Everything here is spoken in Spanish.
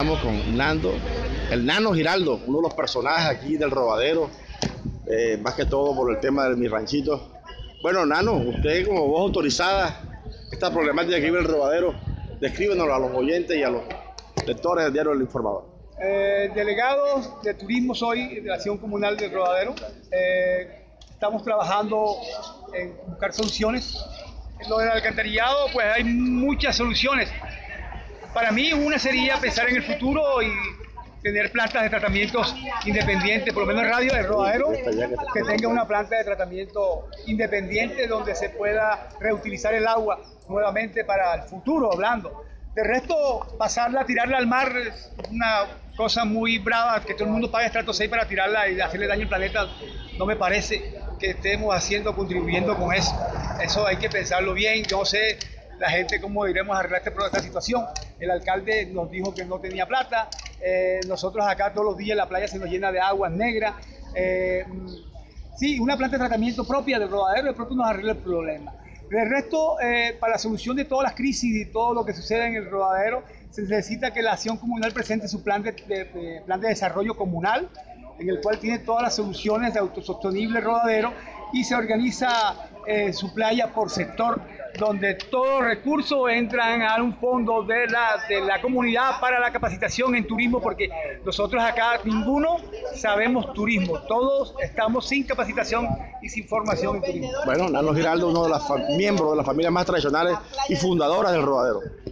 Estamos con Nando, el Nano Giraldo, uno de los personajes aquí del Rodadero, más que todo por el tema de mi ranchito. Bueno, Nano, usted como voz autorizada, esta problemática que vive el Rodadero, descríbenoslo a los oyentes y a los lectores del diario El Informador. Delegado de turismo soy de la acción comunal del Rodadero. Estamos trabajando en buscar soluciones. En lo del alcantarillado, pues hay muchas soluciones. Para mí una sería pensar en el futuro y tener plantas de tratamientos independientes, por lo menos en Radio del Rodadero, que tenga una planta de tratamiento independiente donde se pueda reutilizar el agua nuevamente para el futuro, hablando. De resto, pasarla, tirarla al mar es una cosa muy brava, que todo el mundo pague estrato 6 para tirarla y hacerle daño al planeta. No me parece que estemos contribuyendo con eso. Eso hay que pensarlo bien. Yo no sé la gente cómo iremos a arreglar esta situación. El alcalde nos dijo que no tenía plata. Nosotros acá todos los días la playa se nos llena de aguas negras. Sí, una planta de tratamiento propia del Rodadero de pronto nos arregla el problema. El resto, para la solución de todas las crisis y todo lo que sucede en el Rodadero, se necesita que la acción comunal presente su plan de desarrollo comunal, en el cual tiene todas las soluciones de autosostenible Rodadero y se organiza su playa por sector, donde todos los recursos entran a un fondo de la comunidad para la capacitación en turismo, porque nosotros acá ninguno sabemos turismo, todos estamos sin capacitación y sin formación en turismo. Bueno, Nano Giraldo, uno de los miembros de las familias más tradicionales y fundadoras del Rodadero.